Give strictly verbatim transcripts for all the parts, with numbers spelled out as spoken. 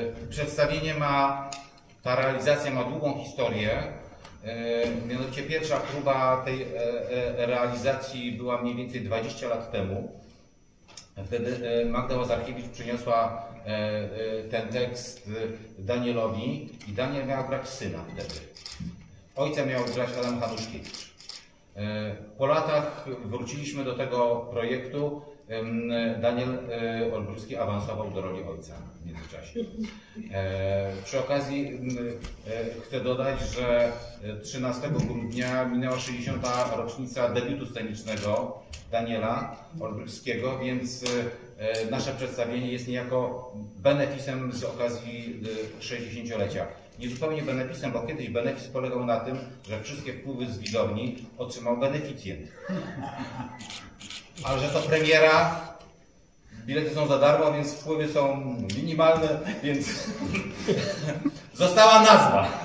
Przedstawienie ma, ta realizacja ma długą historię. Mianowicie pierwsza próba tej realizacji była mniej więcej dwadzieścia lat temu. Wtedy Magda Łazarkiewicz przyniosła ten tekst Danielowi i Daniel miał grać syna wtedy. Ojca miał grać Adam Hanuszkiewicz. Po latach wróciliśmy do tego projektu. Daniel Olbrychski awansował do roli ojca w międzyczasie. Przy okazji chcę dodać, że trzynastego grudnia minęła sześćdziesiąta rocznica debiutu scenicznego Daniela Olbrychskiego, więc nasze przedstawienie jest niejako benefisem z okazji sześćdziesięciolecia. Nie zupełnie benefisem, bo kiedyś benefis polegał na tym, że wszystkie wpływy z widowni otrzymał beneficjent. Ale że to premiera, bilety są za darmo, więc wpływy są minimalne, więc została nazwa.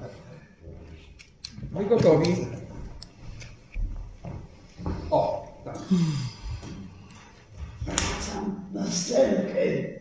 No i gotowi. O, tak. Wracam na scenkę.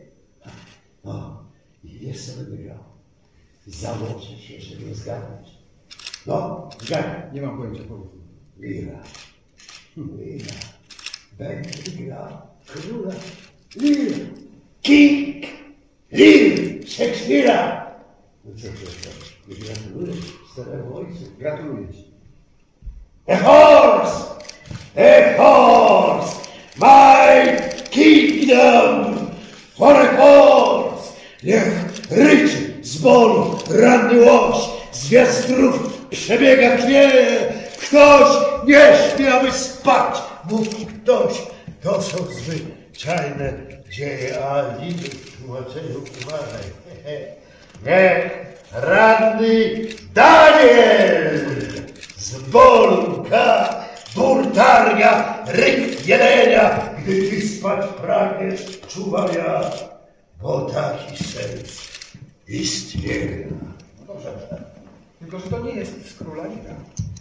O, i wiesz co będę grał? Założę się, żeby nie zgadnąć. No, zgadnij. Nie mam pojęcia powiedz. Lira. Lira. Będę grał króla Lira. King Lear Szekspira. No co to jest? Gratuluję staremu ojcu. Gratuluję ci. A horse! A horse! My kingdom for a horse! Niech ryczy z bólu ranny łoś, z wiastrów przebiega knieje. Ktoś nie śmie, aby spać, mówi ktoś. To są zwyczajne dzieje, a niby w tłumaczeniu uważaj. Niech ranny Daniel z bólu ka, ból targa, ryk jelenia, gdy ty spać pragniesz, czuwam ja, bo taki sens istnieje. No dobrze. Tylko, że to nie jest z Króla Lira.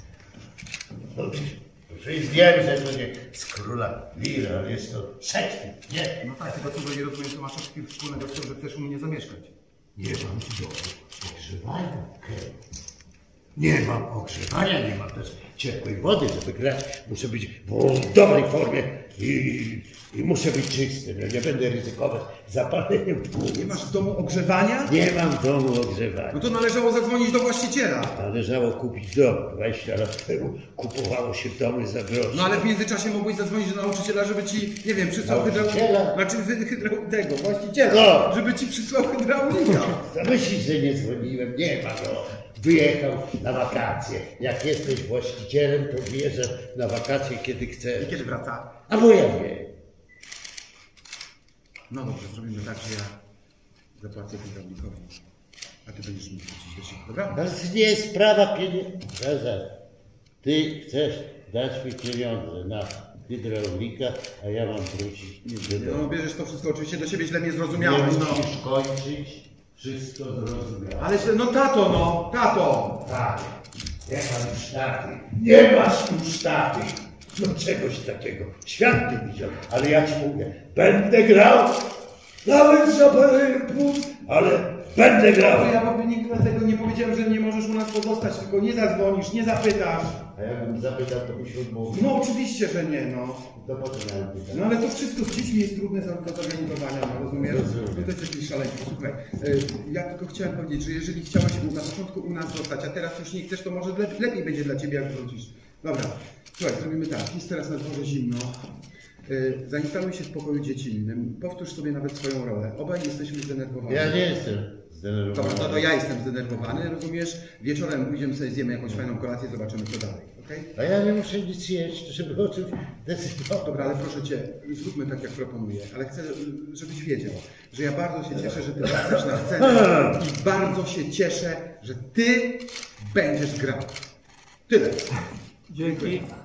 No, przecież wiem, że to nie z Króla Lira, ale jest to Szekspir, nie? No tak, tylko co, że nie rozumiem, co masz Szekspir wspólnego z tym, że chcesz u mnie zamieszkać. Nie mam do ogrzewania, Ken. Nie mam ogrzewania, nie mam też ciepłej wody, żeby grać. Muszę być w dobrej formie i, i muszę być czysty. No, nie będę ryzykować zapaleniem tłumu. Nie masz w domu ogrzewania? Nie mam w domu ogrzewania. No to należało zadzwonić do właściciela. Należało kupić dom. dwadzieścia lat temu kupowało się domy za grosze. No ale w międzyczasie mogłeś zadzwonić do nauczyciela, żeby ci, nie wiem, przysłał hydraulika. Znaczy hydraul tego, właściciela. No. Żeby ci przysłał hydraulika. To myślisz, że nie dzwoniłem? Nie ma go. Wyjechał na wakacje. Jak jesteś właścicielem, to wyjeżdżasz na wakacje, kiedy chcesz. I kiedy wraca? A bo ja wiem. No dobrze, zrobimy tak, że ja zapłacę hydraulikowi, a ty będziesz mi płacić do siebie, dobra? To nie jest sprawa pieniędzy. Ty chcesz dać mi pieniądze na hydraulika, a ja mam wrócić do domu. No bierzesz to wszystko oczywiście do siebie, źle mnie Nie zrozumiałeś, no. musisz kończyć. Wszystko zrozumiałem. Ale źle, no tato, no, tato! Tak, nie mam sztaty. Nie masz tu sztaty. No czegoś takiego. Świat nie widział, ale ja ci mówię, będę grał, nawet za parę płód, ale będę grał. No ja bym nigdy dlatego nie powiedziałem, że nie możesz u nas pozostać, tylko nie zadzwonisz, nie zapytasz. A jakbym zapytał, to byś odmówił. No oczywiście, że nie, no. To po co miałem pytać? No ale to wszystko z dziećmi jest trudne do zorganizowania, no rozumiesz? Rozumiem. No to jest jakieś szaleństwo. Słuchaj, y, ja tylko chciałem powiedzieć, że jeżeli chciałeś na początku u nas zostać, a teraz już nie chcesz, to może le lepiej będzie dla ciebie, jak wrócisz. Dobra, słuchaj, zrobimy tak, jest teraz na dworze zimno. Y, zainstaluj się w pokoju dziecinnym, powtórz sobie nawet swoją rolę. Obaj jesteśmy zdenerwowani. Ja nie jestem zdenerwowany. Dobra, to, to ja jestem zdenerwowany, rozumiesz? Wieczorem pójdziemy sobie, zjemy jakąś fajną kolację, zobaczymy co dalej, okej? A ja nie muszę nic jeść, żeby o czymś decydować. Dobra, ale proszę Cię, zróbmy tak, jak proponuję, ale chcę, żebyś wiedział, że ja bardzo się cieszę, że Ty wracasz na scenę i bardzo się cieszę, że Ty będziesz grał. Tyle. Dzięki.